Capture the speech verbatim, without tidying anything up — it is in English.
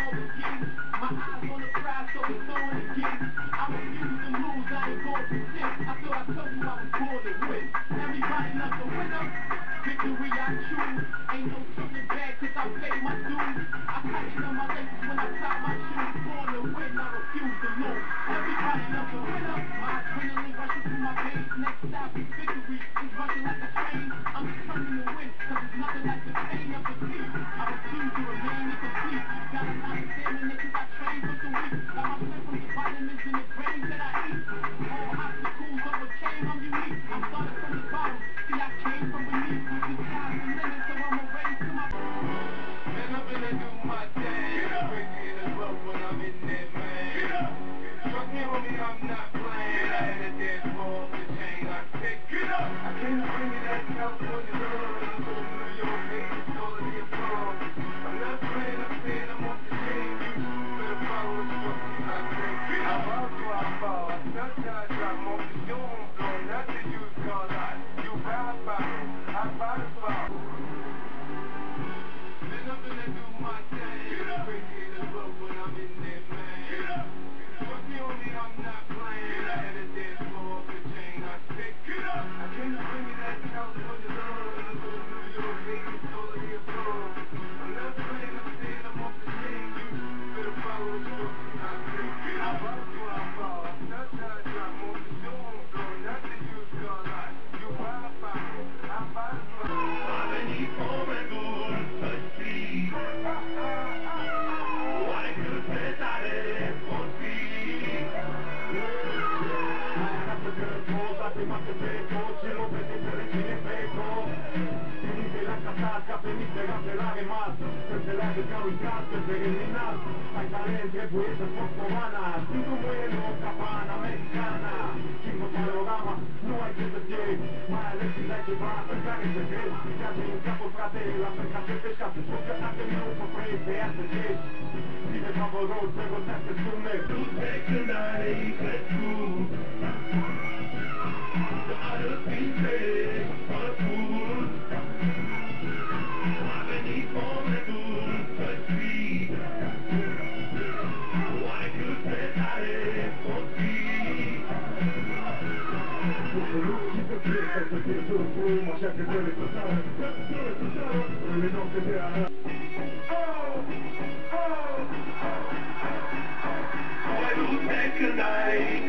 all begins. My eyes on the prize, so it's on again. I refuse to lose, I ain't going to sit. I thought I told you I was born to win. Everybody loves a winner. Victory I choose. Ain't no something bad, cause I paid my dues. I tighten up my laces when I tie my shoes. Born to win, I refuse to lose. Everybody loves a winner. My adrenaline rushing through my veins. Next stop is victory. It's rushing like a train. I'm determined to win, cause it's nothing like the pain of defeat. I refuse to remain incomplete. Got a lot of stamina cause I train for some weeks. Got my strength from the vitamins and the grains that I eat. All obstacles overcame, I'm unique. I started from the bottom, see I came from beneath. The sky's the limit, so I'ma raise to my... Man, I'm gonna do my thing. Crazy in the road when I'm in there, man. Trust me, homie, I'm not playing. I had a dance floor, the chain I take. Get up! I can't bring it at California love. I'm from New York, hate it's all of the above. I'm not playing, I'm saying I'm off the chain. You better follow instructions I take. I bow to I fall. I touch, I drop. More the doom flow, not the used car lot. You ride by, I buy the spot. Man, I'm gonna do my thing. Crazy in the road when I'm in there, man. Trust me, homie, I'm not playing. I had a dance floor, the chain I take. Get up! I can't bring it at California love. I'm from New York, hate it's all of the above. I'm not playing, I'm saying I'm off the chain. You better follow instructions I take. I bow to I fall. I touch, I drop. More the doom flow, not the used car lot. You ride by, I buy the spot. Veni come tu così, vuoi più aspettare così? La ragazza che riposa, prima che peco, ce lo vedi per il cinepeco. Finite la casacca, finite la pelare mazzo, per pelare caro in cazzo e per eliminare. Hai talento e puede poco vana, cinco bueno, capana, mexicana. Cinco panorama, no hay que sentir, ma le si lei ci va per cari per te. Si piace in capo fratella, per cazzo e pescato, so che anche il mio favorito è S G. Si ne fa road, se lo teste su me. Tu sei che dai che tu, the other things say, are food. Ma veni come tu, così, vuoi più aspettare così? Ma c'è che deve passare, deve passare, le notte vera. Oh, oh, oh. Why do you take a night?